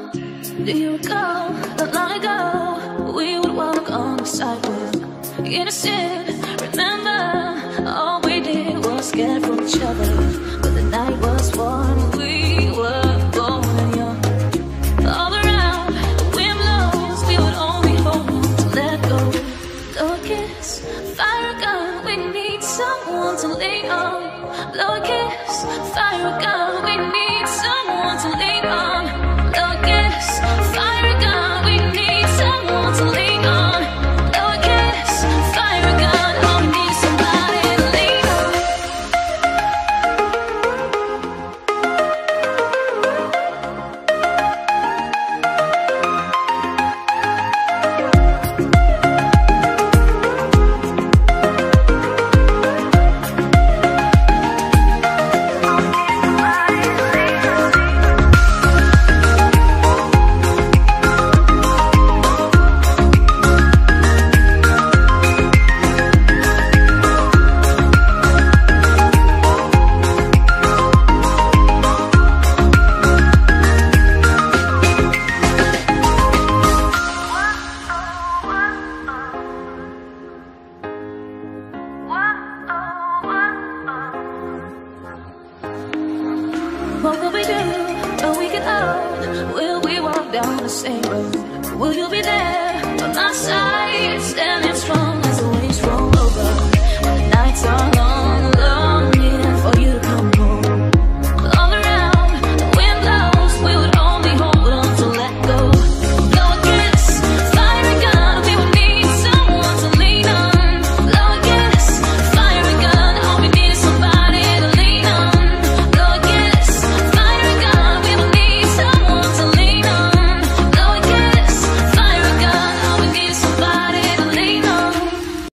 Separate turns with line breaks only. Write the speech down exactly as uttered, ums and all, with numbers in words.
Do you recall that long ago we would walk on the sidewalk, innocent? Remember, all we did was scared from each other, but the night was warm. We were born and young. All around, the wind blows. We would only hold on to let go. Blow a kiss, fire a gun. We need someone to lean on. Blow a kiss, fire a gun. We need someone to lean on. Blow a kiss, fire a gun. We need someone to lean on. Blow a kiss, fire a gun. Oh, we need somebody to lean on. What will we do when we get old? Will we walk down the same road? Will you be there?